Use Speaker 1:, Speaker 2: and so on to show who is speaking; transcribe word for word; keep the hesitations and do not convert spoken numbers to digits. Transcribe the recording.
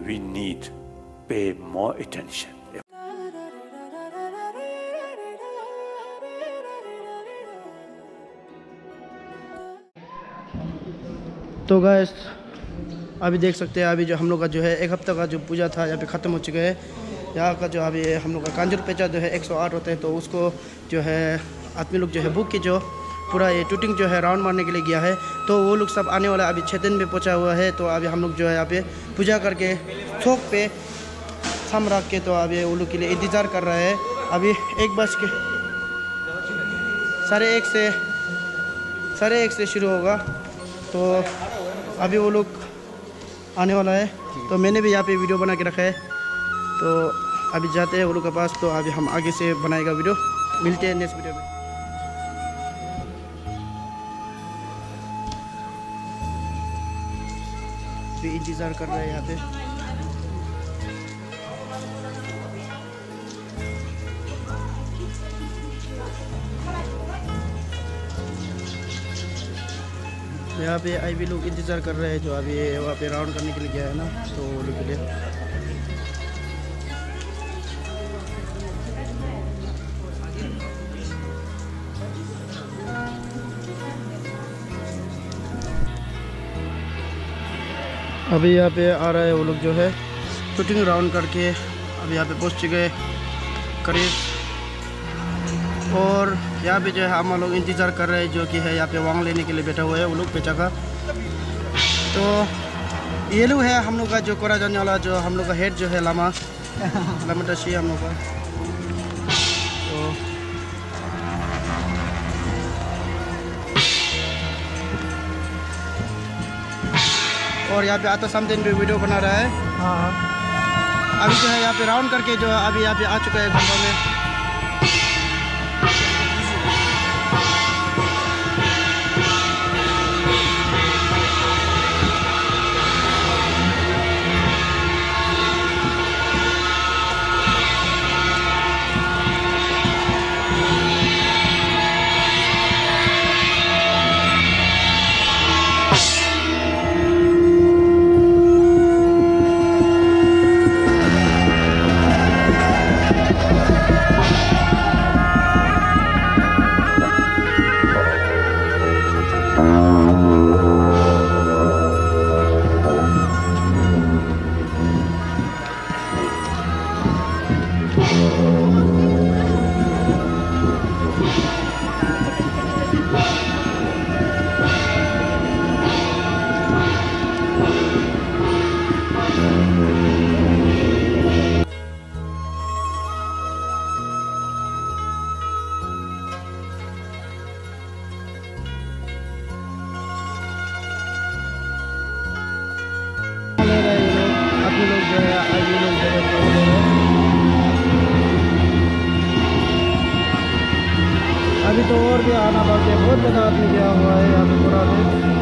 Speaker 1: we need pay more attention.
Speaker 2: तो guys अभी देख सकते हैं, अभी जो हम लोग का जो है एक हफ्ता का जो पूजा था यहाँ पे ख़त्म हो चुका है। यहाँ का जो अभी हम लोग का कांजूर पेचा जो है एक सौ आठ होता है, तो उसको जो है आदमी लोग जो है बुक के जो पूरा ये टूटिंग जो है राउंड मारने के लिए गया है। तो वो लोग सब आने वाला अभी छः दिन में पहुँचा हुआ है। तो अभी हम लोग जो है यहाँ पे पूजा करके चौक पे थम रख के तो अभी वो लोग के लिए इंतज़ार कर रहा है। अभी एक बज के साढ़े एक से साढ़े एक से शुरू होगा, तो अभी वो लोग आने वाला है। तो मैंने भी यहाँ पे वीडियो बना के रखा है, तो अभी जाते हैं वो लोग के पास। तो अभी हम आगे से बनाएगा वीडियो, मिलते हैं नेक्स्ट वीडियो में। भी इंतज़ार कर रहे हैं यहाँ पे। यहाँ पे आई भी लोग इंतज़ार कर रहे हैं, जो अभी वहाँ पे राउंड करने के लिए गया है ना, तो वो लोग के लिए। अभी यहाँ पे आ रहा है वो लोग जो है शूटिंग राउंड करके अभी यहाँ पे पहुँच चुके करीब। और यहाँ पे जो है हम लोग इंतज़ार कर रहे हैं, जो कि है यहाँ पे वांग लेने के लिए बैठा हुआ है वो लोग पेचा का। तो ये लोग है हम लोग का जो कोरा जाने वाला, जो हम लोग का हेड जो है लामा लामाटाशी हम लोग का। तो और यहाँ पे आता समथिंग भी वीडियो बना रहा है। हाँ अभी जो है यहाँ पे राउंड करके जो है अभी यहाँ पे आ चुका है घंटों में। अभी तो और भी आना बाकी है, बहुत ज़्यादा आदमी गया हुआ है यहाँ पे पूरा दिन।